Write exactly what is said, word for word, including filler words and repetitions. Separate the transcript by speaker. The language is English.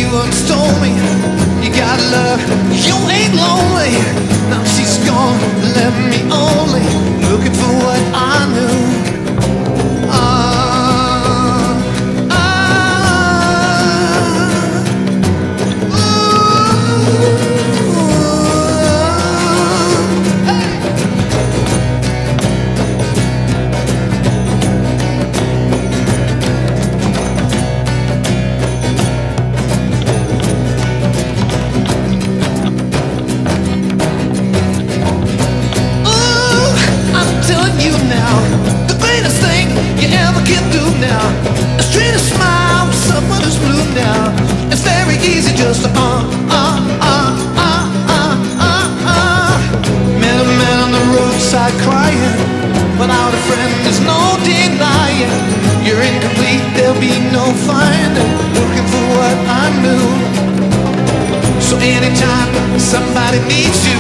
Speaker 1: once told me, you got love, you ain't lonely. Now she's gone, left me only looking for what I knew. Just uh, uh, uh, uh, uh, uh, uh. Met a man on the roadside crying, without a friend there's no denying. You're incomplete, there'll be no finding, looking for what I knew. So anytime somebody needs you,